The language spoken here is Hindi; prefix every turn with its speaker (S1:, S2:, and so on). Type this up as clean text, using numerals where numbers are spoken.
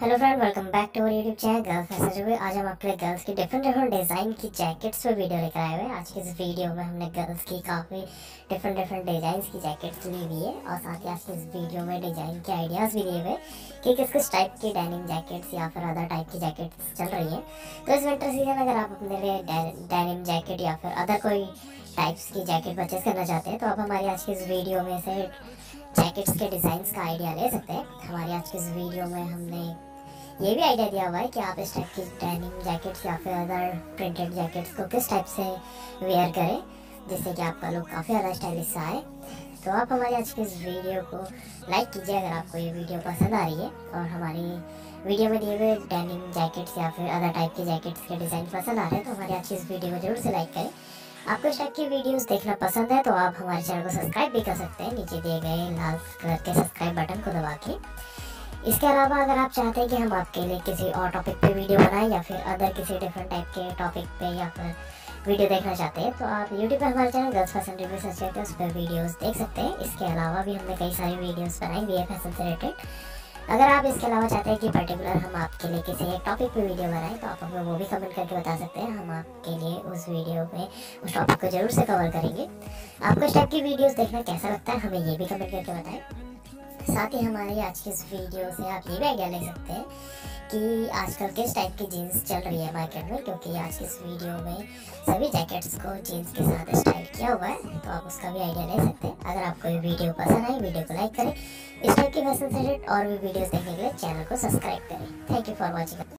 S1: Hello friend, welcome back to our YouTube channel girls fashion review. आज हम आपके लिए गर्ल्स की डिफरेंट डिज़ाइन की जैकेट्स पे वीडियो लेकर आए हुए हैं। आज की इस वीडियो में हमने गर्ल्स की काफ़ी डिफरेंट डिज़ाइन की जैकेट्स ली हुई है और साथ ही आज की इस वीडियो में डिज़ाइन के आइडियाज़ भी दिए हुए कि किस टाइप की डेनिम जैकेट्स या फिर अदर टाइप की जैकेट्स चल रही है। तो इस विंटर सीजन अगर आप अपने लिए डेनिम जैकेट या फिर अदर कोई टाइप्स की जैकेट परचेज करना चाहते हैं तो आप हमारी आज की इस वीडियो में से जैकेट्स के डिज़ाइंस का आइडिया ले सकते हैं। हमारी आज की इस वीडियो में हमने ये भी आइडिया दिया हुआ है कि आप इस टाइप की डेनिम जैकेट्स या फिर अदर प्रिंटेड जैकेट्स को किस टाइप से वेयर करें जिससे कि आपका लुक काफ़ी ज़्यादा स्टाइलिश सा आए। तो आप हमारी आज की इस वीडियो को लाइक कीजिए अगर आपको ये वीडियो पसंद आ रही है और हमारी वीडियो में दिए हुए डेनिम जैकेट्स या फिर अदर टाइप की जैकेट्स के डिज़ाइन पसंद आ रहे हैं तो हमारी आज की इस वीडियो को जरूर से लाइक करें। आपको इस टाइप की वीडियोस देखना पसंद है तो आप हमारे चैनल को सब्सक्राइब भी कर सकते हैं नीचे दिए गए लाल कलर के सब्सक्राइब बटन को दबा के। इसके अलावा अगर आप चाहते हैं कि हम आपके लिए किसी और टॉपिक पे वीडियो बनाएं या फिर अदर किसी डिफरेंट टाइप के टॉपिक पे या फिर वीडियो देखना चाहते हैं तो आप यूट्यूब पे हमारे channel girls fashion review search करके उस पर वीडियोस देख सकते हैं। इसके अलावा भी हमने कई सारी वीडियोस बनाई हुई है फैशन से रिलेटेड। अगर आप इसके अलावा चाहते हैं कि पर्टिकुलर हम आपके लिए किसी एक टॉपिक पे वीडियो बनाएं तो आप हमें वो भी कमेंट करके बता सकते हैं। हम आपके लिए उस वीडियो में उस टॉपिक को जरूर से कवर करेंगे। आपको इस टाइप की वीडियोस देखना कैसा लगता है हमें ये भी कमेंट करके बताएं। साथ ही हमारी आज की इस वीडियो से आप ये भी आइडिया ले सकते हैं कि आजकल किस टाइप की जीन्स चल रही है मार्केट में, क्योंकि आज की इस वीडियो में सभी जैकेट्स को जीन्स के साथ स्टाइल किया हुआ है तो आप उसका भी आइडिया ले सकते हैं। अगर आपको ये वीडियो पसंद आए वीडियो को लाइक करें। इस टाइप की फैशन से रिलेटेड और भी वीडियोस देखने के लिए चैनल को सब्सक्राइब करें। Thank you for watching.